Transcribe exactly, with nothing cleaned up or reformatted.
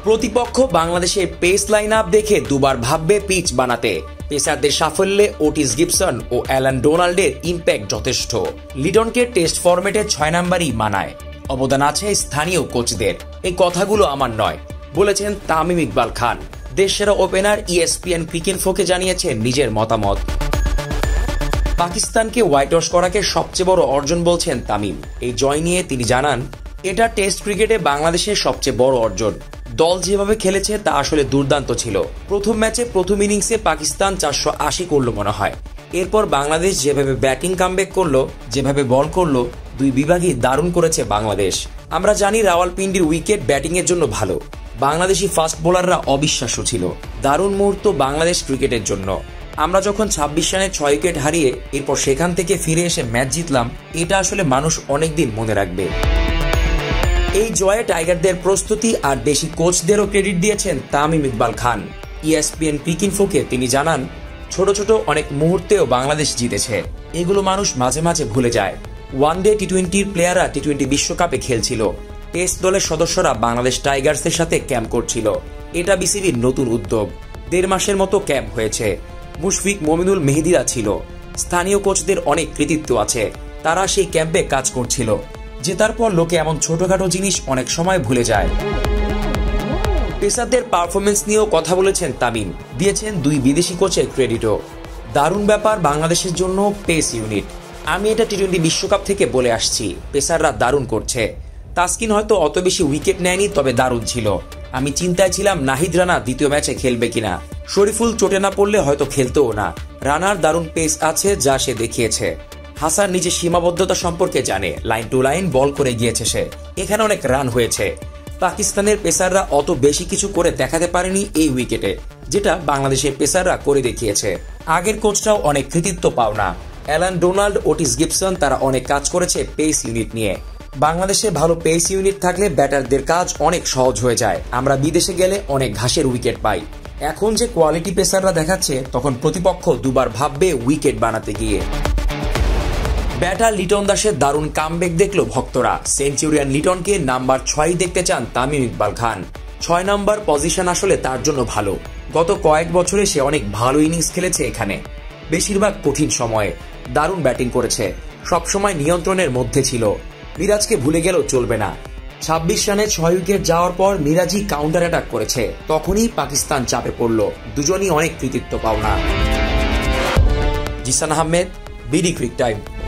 প্রতিপক্ষ বাংলাদেশের pace line up দেখে দুবার ভাববে পিচ বানাতে। পেসারদের সাফল্যে ওটিস গিবসন ও অ্যালান ডোনাল্ডের ইম্প্যাক্ট যথেষ্ট। লিটনকে টেস্ট ফরম্যাটে ছয় নাম্বারই মানায়। অবদান আছে স্থানীয় কোচদের। এই কথাগুলো আমার নয়, বলেছেন তামিম ইকবাল খান। দেশসেরা ওপেনার ইএসপিএন ক্রিকইনফোকে জানিয়েছেন নিজের মতামত। পাকিস্তানকে হোয়াইট ওয়াশ করাকে সবচেয়ে বড় অর্জন বলছেন তামিম। এই জয় নিয়ে তিনি জানান, এটা টেস্ট ক্রিকেটে বাংলাদেশের সবচেয়ে বড় অর্জন। দল যেভাবে খেলেছে তা আসলে দুর্দান্ত ছিল। প্রথম ম্যাচে প্রথম ইনিংসে পাকিস্তান চারশো আশি করলো মনে হয়। এরপর বাংলাদেশ যেভাবে ব্যাটিং কামব্যাক করলো, যেভাবে বল করলো, দুই বিভাগই দারুণ করেছে বাংলাদেশ। আমরা জানি রাওয়ালপিন্ডির উইকেট ব্যাটিং এর জন্য ভালো। বাংলাদেশি ফাস্ট বোলাররা অবিশ্বাস্য ছিল। দারুণ মুহূর্ত বাংলাদেশ ক্রিকেটের জন্য। আমরা যখন ছাব্বিশ রানে ছয় উইকেট হারিয়ে এরপর সেখান থেকে ফিরে এসে ম্যাচ জিতলাম, এটা আসলে মানুষ অনেকদিন মনে রাখবে। এই জয়ে টাইগারদের প্রস্তুতি আর দেশি কোচদেরও ক্রেডিট দিয়েছেন তামিম ইকবাল খান। ইএসপিএন ক্রিকইনফোকে তিনি জানান, ছোট ছোট অনেক মুহূর্তেও বাংলাদেশ জিতেছে। এগুলো মানুষ মাঝে মাঝে ভুলে যায়। ওয়ান ডে টি টোয়েন্টির প্লেয়াররা টি টোয়েন্টি বিশ্বকাপে খেলছিল। টেস্ট দলের সদস্যরা বাংলাদেশ টাইগার্সের সাথে ক্যাম্প করছিল। এটা বিসিবির নতুন উদ্যোগ। দেড় মাসের মতো ক্যাম্প হয়েছে। মুশফিক, মমিনুল, মেহেদিরা ছিল। স্থানীয় কোচদের অনেক কৃতিত্ব আছে। তারা সেই ক্যাম্পে কাজ করছিল। জেতার পর লোকে এমন ছোটখাটো জিনিস অনেক সময় ভুলে যায়। পেসারদের পারফরমেন্স নিয়েও কথা বলেছেন তামিম। দিয়েছেন দুই বিদেশি কোচের ক্রেডিটও। দারুণ ব্যাপার বাংলাদেশের জন্য পেস ইউনিট। আমি এটা টি টোয়েন্টি বিশ্বকাপ থেকে বলে আসছি, পেসাররা দারুণ করছে। তাসকিন হয়তো অত বেশি উইকেট নেয়নি, তবে দারুণ ছিল। আমি চিন্তায় ছিলাম নাহিদ রানা দ্বিতীয় ম্যাচে খেলবে কিনা। শরীফুল চোটে না পড়লে হয়তো খেলতেও না। রানার দারুণ পেস আছে, যা সে দেখিয়েছে। হাসান নিজের সীমাবদ্ধতা সম্পর্কে জানে। লাইন টু লাইন বল করে গিয়েছে সে। এখানে অনেক রান হয়েছে। পাকিস্তানের পেসাররা অত বেশি কিছু করে দেখাতে পারেনি এই উইকেটে, যেটা বাংলাদেশের পেসাররা করে দেখিয়েছে। আগের কোচটাও অনেক কৃতিত্ব পাওনা। অ্যালান ডোনাল্ড, ওটিস গিবসন, তারা অনেক কাজ করেছে পেস ইউনিট নিয়ে। বাংলাদেশে ভালো পেস ইউনিট থাকলে ব্যাটারদের কাজ অনেক সহজ হয়ে যায়। আমরা বিদেশে গেলে অনেক ঘাসের উইকেট পাই। এখন যে কোয়ালিটি পেসাররা দেখাচ্ছে, তখন প্রতিপক্ষ দুবার ভাববে উইকেট বানাতে গিয়ে। ব্যাটার লিটন দাসের দারুণ কামব্যাক দেখলো ভক্তরা। সেঞ্চুরিয়ান লিটনকে নাম্বার ছয় দেখতে চান তামিম ইকবাল খান। ছয় নাম্বার পজিশন আসলে তার জন্য ভালো। গত কয়েক বছরে সে অনেক ভালো ইনিংস খেলেছে এখানে, বেশিরভাগ কঠিন সময়ে। দারুণ ব্যাটিং করেছে, সবসময় নিয়ন্ত্রণের মধ্যে ছিল। মিরাজকে ভুলে গেলেও চলবে না। ছাব্বিশ রানে ছয় উইকেট যাওয়ার পর মিরাজই কাউন্টার অ্যাটাক করেছে। তখনই পাকিস্তান চাপে পড়ল। দুজনই অনেক কৃতিত্ব পাওনা। Zishan Ahmed, BD cric time.